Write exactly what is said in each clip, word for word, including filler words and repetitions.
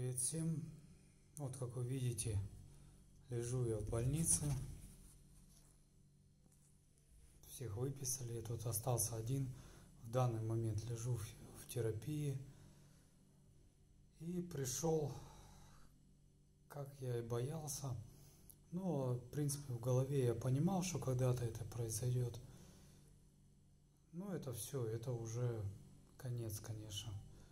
Привет всем! Вот как вы видите, лежу я в больнице. Всех выписали, я тут остался один. В данный момент лежу в, в терапии. И пришел, как я и боялся. Но, в принципе, в голове я понимал, что когда-то это произойдет. Но это все, это уже конец, конечно.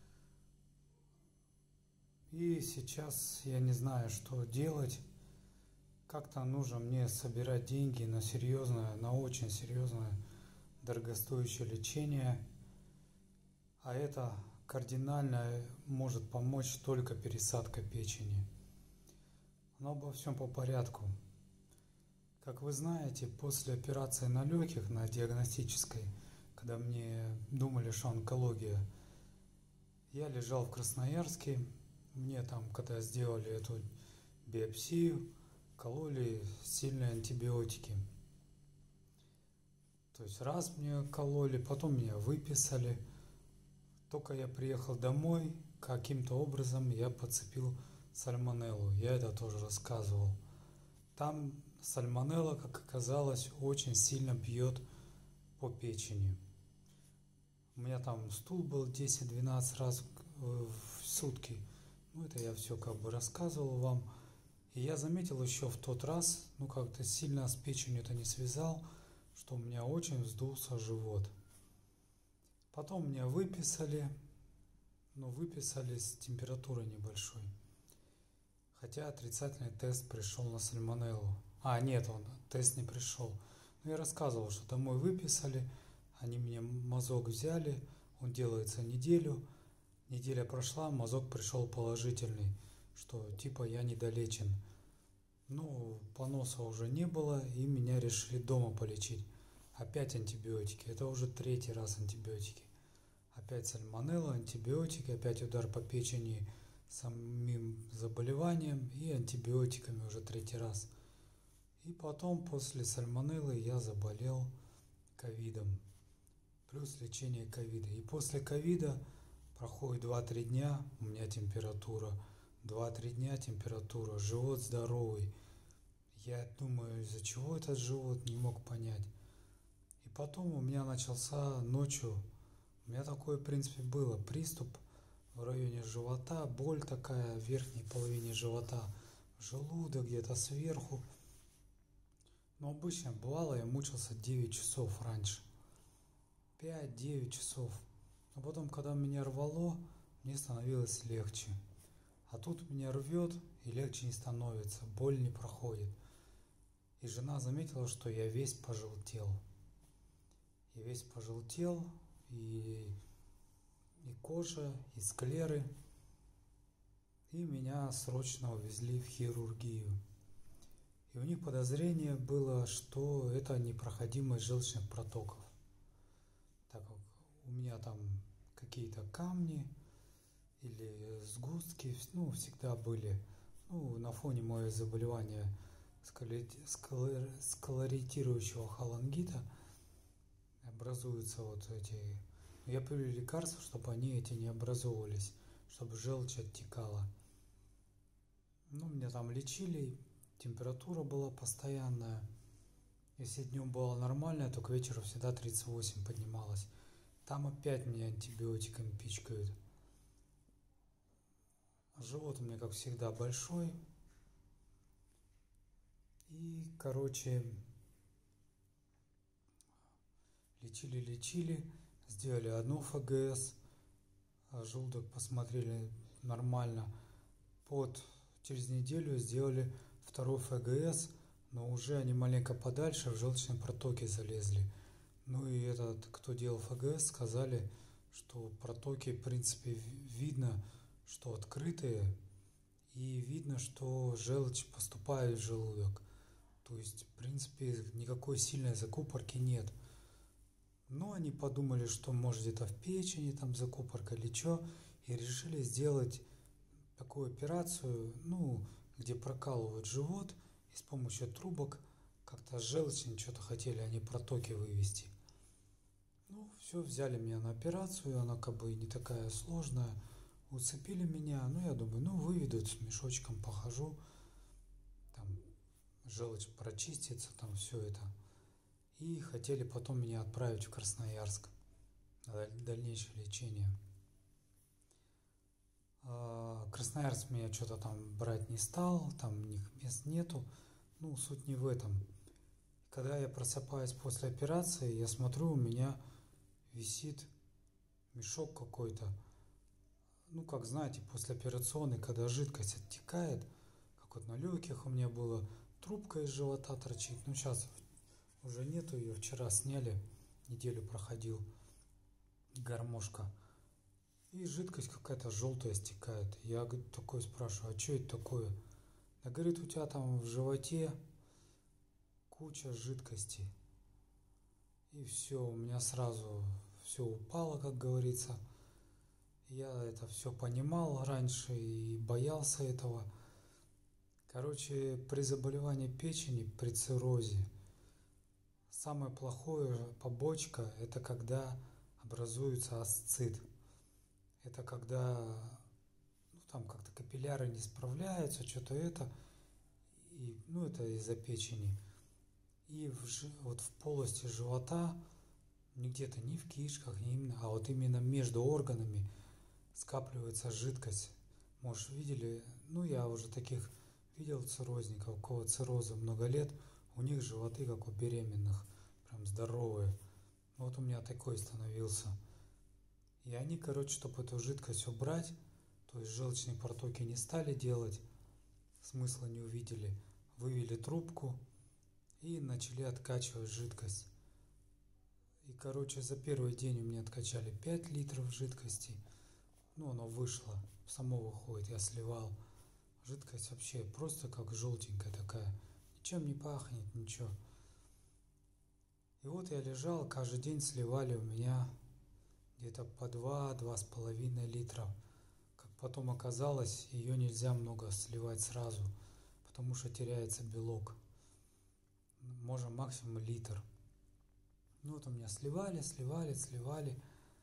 И сейчас я не знаю, что делать. Как-то нужно мне собирать деньги на серьезное, на очень серьезное, дорогостоящее лечение. А это кардинально может помочь только пересадка печени. Но обо всем по порядку. Как вы знаете, после операции на легких, на диагностической, когда мне думали, что онкология, я лежал в Красноярске. Мне там, когда сделали эту биопсию, кололи сильные антибиотики. То есть раз мне кололи, потом меня выписали. Только я приехал домой, каким-то образом я подцепил сальмонеллу. Я это тоже рассказывал. Там сальмонелла, как оказалось, очень сильно бьет по печени. У меня там стул был десять-двенадцать раз в сутки. Ну, это я все как бы рассказывал вам. И я заметил еще в тот раз, ну, как-то сильно с печенью это не связал, что у меня очень вздулся живот. Потом меня выписали, но выписали с температурой небольшой. Хотя отрицательный тест пришел на сальмонеллу. А, нет, он, тест не пришел. Но я рассказывал, что домой выписали, они мне мазок взяли, он делается неделю. Неделя прошла, мазок пришел положительный, что типа я недолечен. Ну, поноса уже не было, и меня решили дома полечить. Опять антибиотики, это уже третий раз антибиотики. Опять сальмонелла, антибиотики, опять удар по печени самим заболеванием и антибиотиками уже третий раз. И потом после сальмонеллы я заболел ковидом, плюс лечение ковида. И после ковида проходит два-три дня, у меня температура, два-три дня температура, живот здоровый. Я думаю, из-за чего этот живот, не мог понять. И потом у меня начался ночью, у меня такое, в принципе, было, приступ в районе живота, боль такая в верхней половине живота, желудок где-то сверху. Но обычно бывало, я мучился девять часов раньше, пять-девять часов. А потом, когда меня рвало, мне становилось легче. А тут меня рвет, и легче не становится, боль не проходит. И жена заметила, что я весь пожелтел. Я весь пожелтел, и, и кожа, и склеры. И меня срочно увезли в хирургию. И у них подозрение было, что это непроходимость желчных протоков. Так как у меня там какие-то камни или сгустки, ну, всегда были, ну, на фоне моего заболевания склеротирующего холангита образуются вот эти. Я пью лекарства, чтобы они эти не образовывались, чтобы желчь оттекала. Ну, меня там лечили, температура была постоянная. Если днем было нормально, то к вечеру всегда тридцать восемь поднималась. Там опять меня антибиотиками пичкают. Живот у меня, как всегда, большой. И, короче, лечили-лечили, сделали одну эф гэ эс, а желудок посмотрели нормально. Под, через неделю сделали второй эф гэ эс, но уже они маленько подальше в желчные протоки залезли. Ну и этот, кто делал эф гэ эс, сказали, что протоки, в принципе, видно, что открытые, и видно, что желчь поступает в желудок. То есть, в принципе, никакой сильной закупорки нет. Но они подумали, что может где-то в печени там закупорка или что, и решили сделать такую операцию, ну, где прокалывают живот, и с помощью трубок как-то желчь, что-то хотели они протоки вывести. Ну, все, взяли меня на операцию, она как бы не такая сложная, Уцепили меня, ну я думаю, ну выведут, с мешочком похожу, там желчь прочистится, там все это. И хотели потом меня отправить в Красноярск на дальнейшее лечение. Красноярск меня что-то там брать не стал, там у них мест нету, ну суть не в этом. Когда я просыпаюсь после операции, я смотрю, у меня висит мешок какой-то. Ну, как знаете, послеоперационный, когда жидкость оттекает, как вот на легких у меня было, трубка из живота торчит. Ну, сейчас уже нету ее, вчера сняли, неделю проходил, гармошка. И жидкость какая-то желтая стекает. Я говорит, такой спрашиваю, а что это такое? Да говорит, у тебя там в животе куча жидкости. И все, у меня сразу все упало, как говорится. Я это все понимал раньше и боялся этого. Короче, при заболевании печени, при циррозе, самое плохое побочка – это когда образуется асцит. Это когда ну, там как-то капилляры не справляются, что-то это, и, ну это из-за печени. И в, вот в полости живота, не где-то не в кишках, не именно, а вот именно между органами скапливается жидкость. Может, видели, ну я уже таких видел циррозников, у кого цирроза много лет, у них животы как у беременных, прям здоровые. Вот у меня такой становился. И они, короче, чтобы эту жидкость убрать, то есть желчные протоки не стали делать, смысла не увидели, вывели трубку и начали откачивать жидкость. И, короче, за первый день у меня откачали пять литров жидкости. Ну, оно вышло, само выходит, я сливал. Жидкость вообще просто как желтенькая такая. Ничем не пахнет, ничего. И вот я лежал, каждый день сливали у меня где-то по два-два с половиной литра. Как потом оказалось, ее нельзя много сливать сразу, потому что теряется белок. Можно максимум литр. Ну вот у меня сливали, сливали, сливали.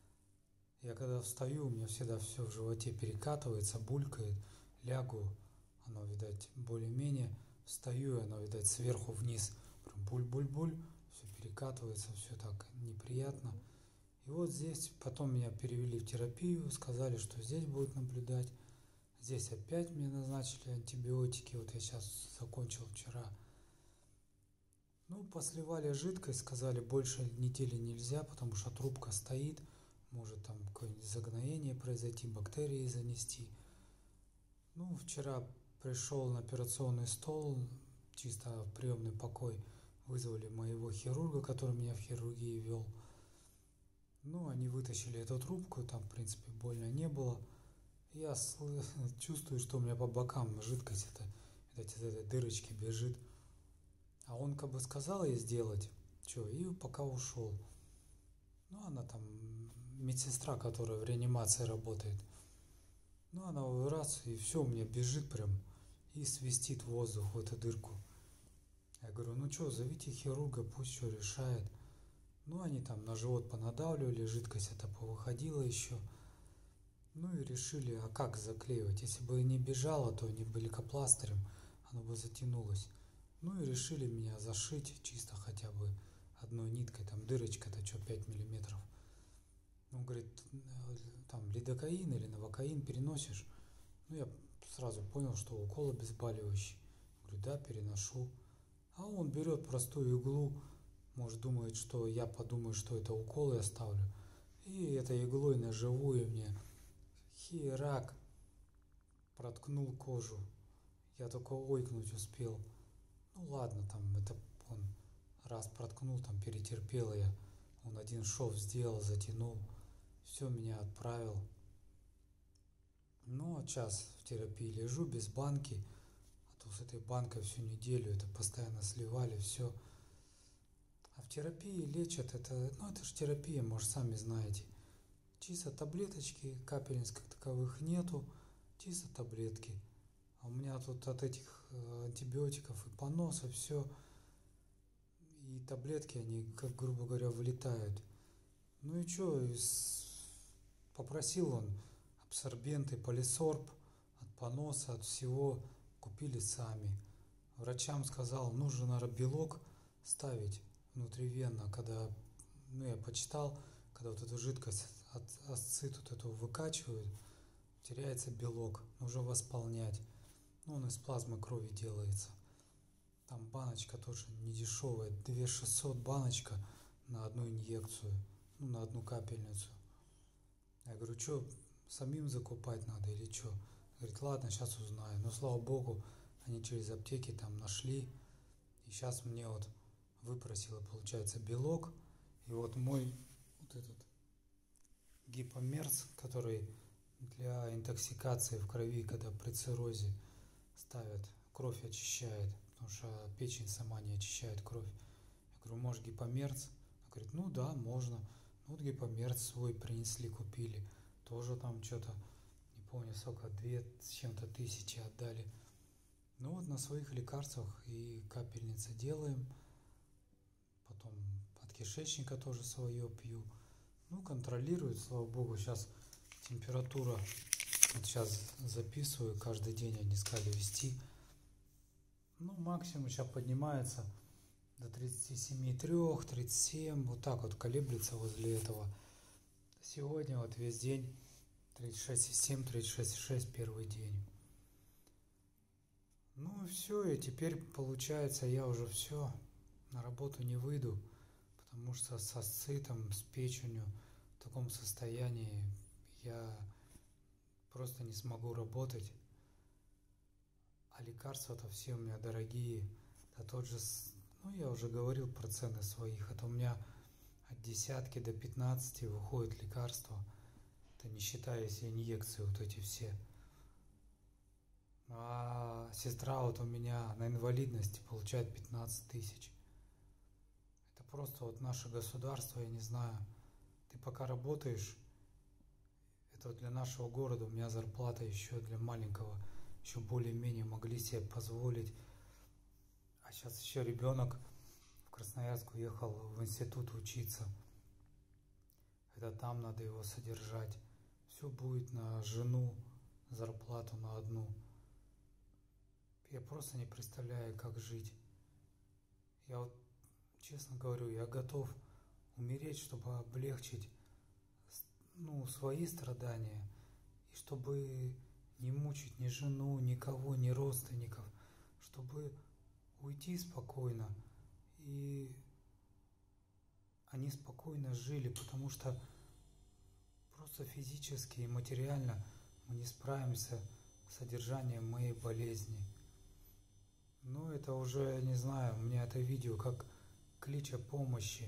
Я когда встаю, у меня всегда все в животе перекатывается, булькает, лягу, оно, видать, более-менее, встаю, и оно, видать, сверху вниз, прям буль-буль-буль, все перекатывается, все так неприятно. И вот здесь потом меня перевели в терапию, сказали, что здесь будут наблюдать. Здесь опять мне назначили антибиотики, вот я сейчас закончил вчера. Ну, посливали жидкость, сказали, больше недели нельзя, потому что трубка стоит, может там какое-нибудь загноение произойти, бактерии занести. Ну, вчера пришел на операционный стол, чисто в приемный покой, вызвали моего хирурга, который меня в хирургии вел. Ну, они вытащили эту трубку, там, в принципе, больно не было. Я чувствую, что у меня по бокам жидкость, это, видать, из этой дырочки бежит. А он как бы сказал ей сделать, что, и пока ушел. Ну, она там, медсестра, которая в реанимации работает. Ну, она раз, и все, у меня бежит прям, и свистит воздух в эту дырку. Я говорю, ну что, зовите хирурга, пусть что решает. Ну, они там на живот понадавливали, жидкость это повыходила еще. Ну и решили, а как заклеивать? Если бы не бежало, то не бы лейкопластырем, оно бы затянулось. Ну и решили меня зашить чисто хотя бы одной ниткой, там дырочка-то что, пять миллиметров. Он говорит, там лидокаин или новокаин переносишь? Ну я сразу понял, что укол обезболивающий. Говорю, да, переношу. А он берет простую иглу, может думает, что я подумаю, что это укол я ставлю. И этой иглой на живую мне херак проткнул кожу. Я только ойкнуть успел. Ну ладно, там это он раз проткнул, там перетерпел я. Он один шов сделал, затянул. Все, меня отправил. Ну, а час в терапии лежу без банки. А то с этой банкой всю неделю это постоянно сливали, все. А в терапии лечат это, ну это же терапия, может, сами знаете. Чисто таблеточки, капельниц как таковых нету, чисто таблетки. А у меня тут от этих антибиотиков и понос, и все. И таблетки, они, как грубо говоря, вылетают. Ну и что, попросил он абсорбенты, полисорб от поноса, от всего купили сами. Врачам сказал, нужно, наверное, белок ставить внутривенно, когда, ну, я почитал, когда вот эту жидкость от асцит вот эту выкачивают, теряется белок, нужно восполнять. Ну, он из плазмы крови делается. Там баночка тоже не дешевая, две тысячи шестьсот баночка на одну инъекцию, ну, на одну капельницу. Я говорю, что, самим закупать надо или что? Говорит, ладно, сейчас узнаю. Но, слава богу, они через аптеки там нашли. И сейчас мне вот выпросило, получается, белок. И вот мой вот этот гипомерз, который для интоксикации в крови, когда при циррозе ставят, кровь очищает, потому что печень сама не очищает кровь. Я говорю, может, гипомерз? Она говорит, ну да, можно. Ну вот гипомерз свой принесли, купили. Тоже там что-то, не помню сколько, две с чем-то тысячи отдали. Ну вот на своих лекарствах и капельницы делаем. Потом от кишечника тоже свое пью. Ну, контролирует, слава богу, сейчас температура, вот сейчас записываю, каждый день они сказали вести. Ну, максимум сейчас поднимается до тридцати семи и трёх, тридцать семь, вот так вот колеблется возле этого. Сегодня вот весь день тридцать шесть и семь, тридцать шесть и шесть первый день. Ну и все, и теперь получается я уже все, на работу не выйду, потому что с асцитом, с печенью в таком состоянии я просто не смогу работать. А лекарства-то все у меня дорогие. Да тот же, ну я уже говорил про цены своих, это у меня от десятки до пятнадцати выходит лекарства. Это не считая все инъекции вот эти все. А сестра вот у меня на инвалидности получает пятнадцать тысяч. Это просто вот наше государство, я не знаю. Ты пока работаешь, это вот для нашего города, у меня зарплата еще для маленького, еще более-менее могли себе позволить. А сейчас еще ребенок в Красноярск уехал в институт учиться. Это там надо его содержать. Все будет на жену, зарплату на одну. Я просто не представляю, как жить. Я вот, честно говорю, я готов умереть, чтобы облегчить, ну, свои страдания, и чтобы не мучить ни жену, никого, ни родственников, чтобы уйти спокойно, и они спокойно жили, потому что просто физически и материально мы не справимся с содержанием моей болезни. Ну, это уже, не знаю, у меня это видео как клич о помощи,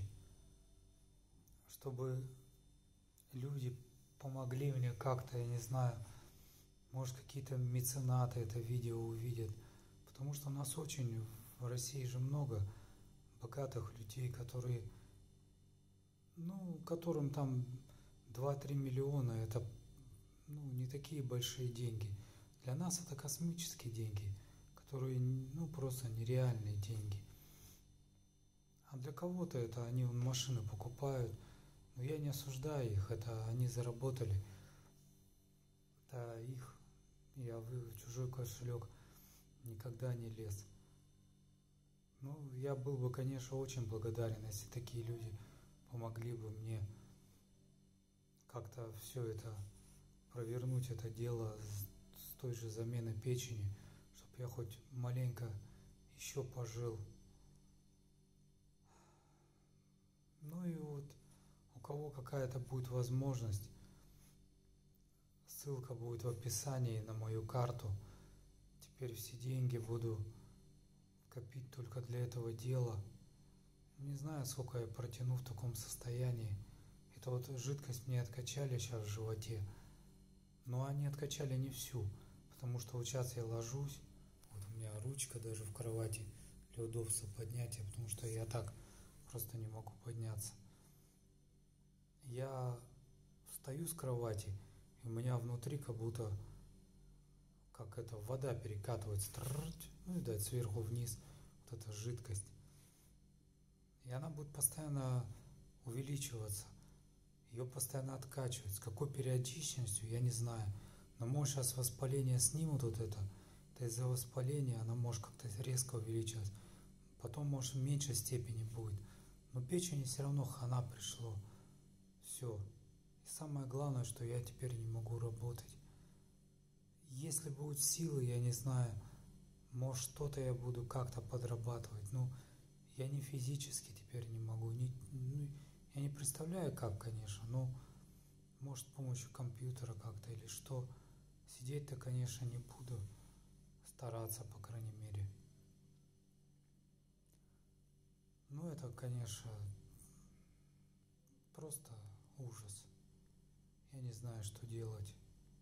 чтобы люди помогли мне как-то, я не знаю, может, какие-то меценаты это видео увидят, потому что у нас очень в России же много богатых людей, которые, ну, которым там два-три миллиона, это, ну, не такие большие деньги. Для нас это космические деньги, которые, ну, просто нереальные деньги. А для кого-то это они машины покупают, но я не осуждаю их, это они заработали, это их, я в чужой кошелек никогда не лез. Ну, я был бы, конечно, очень благодарен, если такие люди помогли бы мне как-то все это, провернуть это дело с, с той же заменой печени, чтобы я хоть маленько еще пожил. Ну и вот, у кого какая-то будет возможность, ссылка будет в описании на мою карту. Теперь все деньги буду копить только для этого дела. Не знаю, сколько я протяну в таком состоянии. Это вот жидкость мне откачали сейчас в животе, но они откачали не всю, потому что вот сейчас я ложусь, вот у меня ручка даже в кровати для удобства поднятия, потому что я так просто не могу подняться. Я встаю с кровати, и у меня внутри как будто, как это, вода перекатывается, ну и дать сверху вниз вот эта жидкость. И она будет постоянно увеличиваться. ее постоянно откачивают. С какой периодичностью, я не знаю. Но может сейчас воспаление снимут вот это. Это из-за воспаления она может как-то резко увеличиваться. Потом, может, в меньшей степени будет. Но печени все равно хана пришло. Все. И самое главное, что я теперь не могу работать. Если будут силы, я не знаю, может, что-то я буду как-то подрабатывать. Ну, я не физически теперь не могу. Не, ну, я не представляю, как, конечно, но может, с помощью компьютера как-то или что. Сидеть-то, конечно, не буду. Стараться, по крайней мере. Ну, это, конечно, просто ужас. Я не знаю, что делать.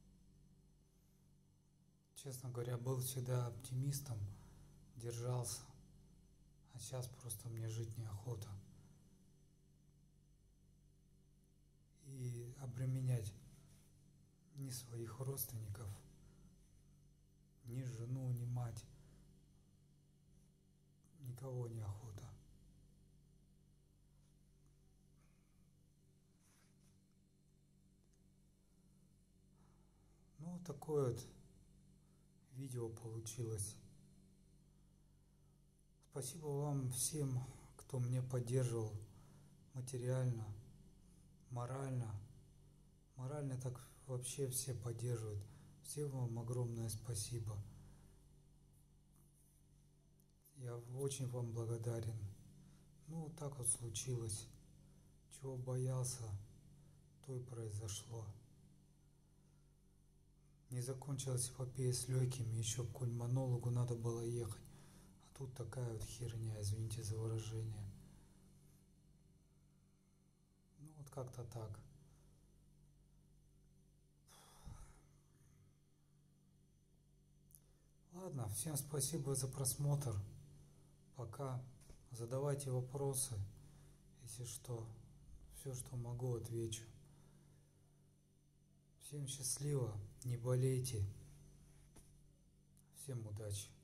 Честно говоря, был всегда оптимистом, держался. А сейчас просто мне жить неохота. И обременять ни своих родственников, ни жену, ни мать. Никого неохота. Ну, такое вот видео получилось. Спасибо вам всем, кто меня поддерживал материально, морально. Морально так вообще все поддерживают. Всем вам огромное спасибо. Я очень вам благодарен. Ну, вот так вот случилось. Чего боялся, то и произошло. Не закончилась эпопея с легкими, еще к пульмонологу надо было ехать. А тут такая вот херня, извините за выражение. Ну, вот как-то так. Ладно, всем спасибо за просмотр. Пока. Задавайте вопросы. Если что, все, что могу, отвечу. Всем счастливо, не болейте. Всем удачи.